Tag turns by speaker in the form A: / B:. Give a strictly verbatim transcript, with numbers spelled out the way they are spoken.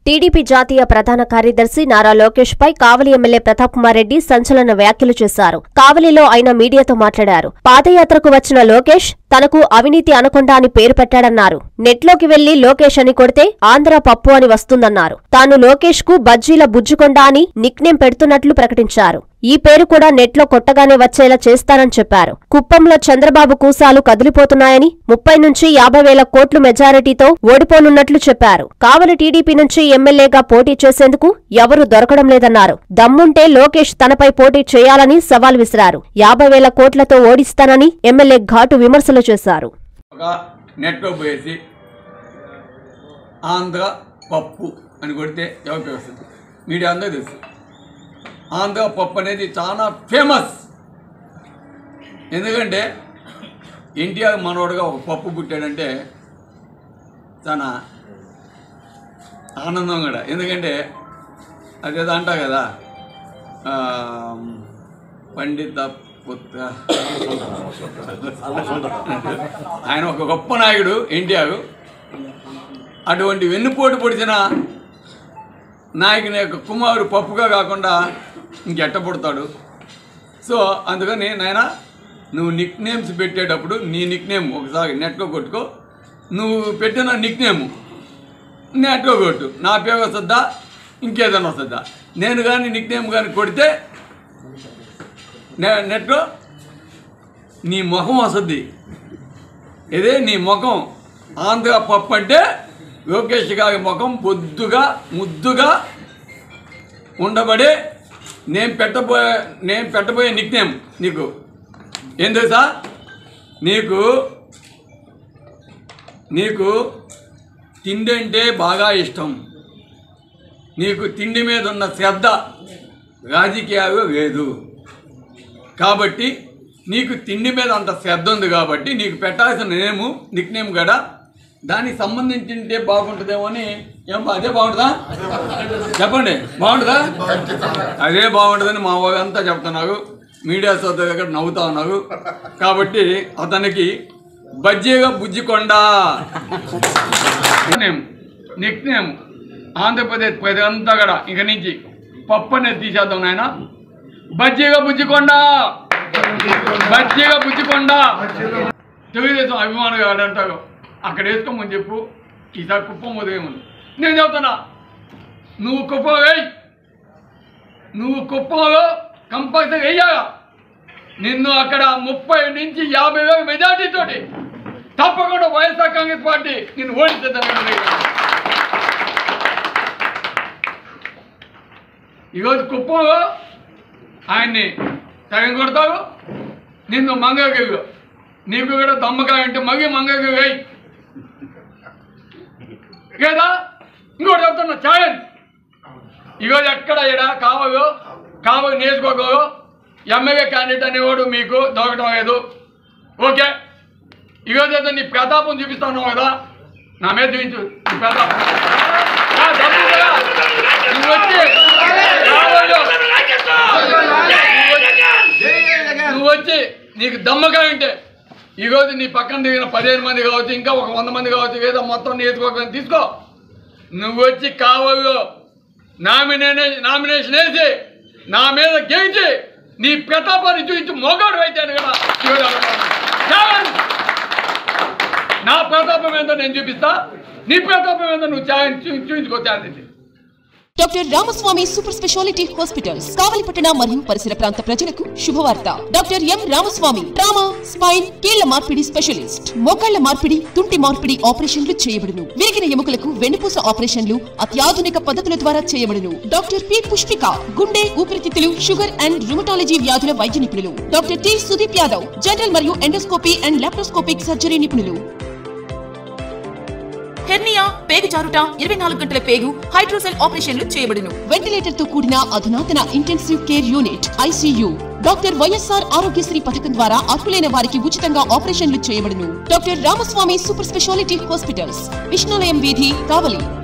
A: TDP జాతీయ ప్రధాన కార్యదర్శి నారా లోకేష్ పై కావలి ఎమ్మెల్యే ప్రతాప్ కుమార్ రెడ్డి సంచలన వ్యాఖ్యలు చేశారు. కావలిలో ఆయన మీడియాతో మాట్లాడారు. పాదయాత్రకు వచ్చిన లోకేష్ తనకు అవినీతి అనకొండ అని పేరు పెట్టాడన్నారు. నెట్లోకి వెళ్లి లోకేష్ అని కొడితే ఆంధ్ర పప్పు అని వస్తుందన్నారు. తాను లోకేష్ కు బజ్జీల బుజ్జుకొండ అని నిక్నేమ్ పెడుతున్నట్లు ప్రకటించారు. ఈ పేరు కూడా నెట్లో కొట్టగానే వచ్చేలా చేస్తానని చెప్పారు. కుప్పంలో చంద్రబాబు కూసాలు కదిలిపోతున్నాయని, ముప్పై నుంచి యాభై వేల కోట్లు మెజారిటీతో ఓడిపోనున్నట్లు చెప్పారు. కావలి టీడీపీ నుంచి ఎమ్మెల్యేగా పోటీ చేసేందుకు ఎవరూ దొరకడం లేదన్నారు. దమ్ముంటే లోకేష్ తనపై పోటీ చేయాలని సవాల్ విసిరారు. యాభై వేల కోట్లతో ఓడిస్తానని ఎమ్మెల్యే ఘాటు విమర్శలు చేశారు.
B: నెట్లో పోయేసి ఆంధ్ర పప్పు అని కొడితే ఎవరికి వస్తుంది? మీడియా అందరూ తెలుసు. ఆంధ్ర పప్పు అనేది చాలా ఫేమస్. ఎందుకంటే ఎన్టీఆర్ మనోడుగా ఒక పప్పు పుట్టాడంటే చాలా ఆనందం కూడా. ఎందుకంటే అదేదో అంటా కదా, పండిత పుత్ర, ఆయన ఒక గొప్ప నాయకుడు ఎన్టీఆర్. అటువంటి వెన్నుపోటు పొడిచిన నాయకుని యొక్క కుమారు పప్పుగా కాకుండా ఇంకెట్ట పుడతాడు? సో అందుకని నాయన, నువ్వు నిక్ నేమ్స్ పెట్టేటప్పుడు నీ నిక్ నేమ్ ఒకసారి నెట్లో కొట్టుకో. నువ్వు పెట్టిన నిక్ నేమ్ నెట్లో కొట్టు. నా పేరు వస్తుందా, ఇంకేదైనా వస్తుందా? నేను కానీ నిక్ నేమ్ కానీ కొడితే నెట్లో నీ ముఖం వస్తుంది. ఇదే నీ ముఖం. ఆంధ్ర పప్పు అంటే లోకేష్ గారి ముఖం బొద్దుగా ముద్దుగా ఉండబడే నేను పెట్టబోయే నేను పెట్టబోయే నిక్ నేమ్ నీకు ఏం తెలుసా? నీకు నీకు తిండి అంటే బాగా ఇష్టం. నీకు తిండి మీద ఉన్న శ్రద్ధ రాజకీయాలు లేదు. కాబట్టి నీకు తిండి మీద అంత శ్రద్ధ ఉంది కాబట్టి నీకు పెట్టాల్సిన నేము నిక్ నేమ్ కూడా దానికి సంబంధించింటే బాగుంటుందేమో అని. ఏం అదే బాగుంటుందా? చెప్పండి, బాగుంటుందా? అదే బాగుంటుందని మా వాళ్ళంతా చెప్తున్నారు. మీడియా సోదరు దగ్గర నవ్వుతా ఉన్నారు. కాబట్టి అతనికి బజ్జీగా Bujjikonda name nickname Andhra Pradesh ప్రజలంతా కూడా ఇక నుంచి పప్పు అనేది తీసేద్దాం నాయన. బజ్జీగా బుజ్జికొండ, బజ్జీగా బుజ్జికొండ. తెలుగుదేశం అభిమానులు అంటారు, అక్కడ వేసుకోమని చెప్పు. ఈసారి కుప్పం ఉదయముంది. నేను చెప్తున్నా, నువ్వు కుప్పం వేయి. నువ్వు కుప్పంలో కంపల్సరీ వేయాలా. నిన్ను అక్కడ ముప్పై నుంచి యాభై వేల మెజార్టీతోటి తప్పకుండా వైఎస్ఆర్ కాంగ్రెస్ పార్టీ నిన్ను ఓడించేద్దాం. ఈరోజు కుప్పంలో ఆయన్ని సగం కొడతావు. నిన్ను మంగళగిరిలో నీకు కూడా దమ్మకాయ అంటే మగి మంగళగిరి వేయి కదా. ఇంకోటి చెప్తున్నా, ఛాలెంజ్. ఈరోజు ఎక్కడ ఇక్కడ కావలో కావలి నేర్చుకోగలరు ఎమ్మెల్యే క్యాండిడేట్ అనేవాడు మీకు దొరకటం లేదు. ఓకే, ఈరోజు అయితే నీ ప్రతాపం చూపిస్తాను కదా, నా మీద చూపించు నీ ప్రతాపం. నువ్వు వచ్చి నువ్వు వచ్చి నీకు దమ్మకాయ ఉంటే ఈరోజు నీ పక్కన దిగిన పదిహేను మంది కావచ్చు, ఇంకా ఒక వంద మంది కావచ్చు, ఏదో మొత్తం నేర్చుకోకని తీసుకో. నువ్వు వచ్చి కావల్లో నామినేషన్ నామినేషన్ వేసి నా మీద గెలిచి నీ ప్రతాపాన్ని చూపించి మోగాడు అయితే కదా. నా ప్రతాపం ఏంటో నేను చూపిస్తా, నీ ప్రతాపం ఏంటో నువ్వు చూపించుకో. Challenge.
C: Doctor Ramaswamy super speciality hospitals కావలిపట్టణ మరియు పరిసర ప్రాంత ప్రజలకు శుభవార్త. Doctor M Ramaswamy trauma, spine, కీళ్ల మార్పిడి స్పెషలిస్ట్. మోకాళ్ల మార్పిడి, తుంటి మార్పిడి ఆపరేషన్లు చేయబడును. విరిగిన ఎముకలకు వెన్నుపూస ఆపరేషన్లు అత్యాధునిక పద్ధతుల ద్వారా చేయబడును. డాక్టర్ పి పుష్పిక గుండె, ఊపిరితిత్తులు, షుగర్ అండ్ రుమటాలజీ వ్యాధుల వైద్య నిపుణులు. Doctor T Sudeep Yadav general మరియు ఎండోస్కోపీ అండ్ లాప్రోస్కోపిక్ సర్జరీ నిపుణులు. హెర్నియా, పేగు జారుట, ఇరవై నాలుగు గంటల పేగు, హైడ్రోసెల్ ఆపరేషన్లు చేయబడును. వెంటిలేటర్ తో కూడిన అధునాతన intensive care unit ICU. Doctor YSR Aarogyasri పథకం ద్వారా అర్హులైన వారికి ఉచితంగా ఆపరేషన్లు చేయబడును. Doctor Ramaswamy super speciality hospitals, Vishnulayam వీధి, కావలి.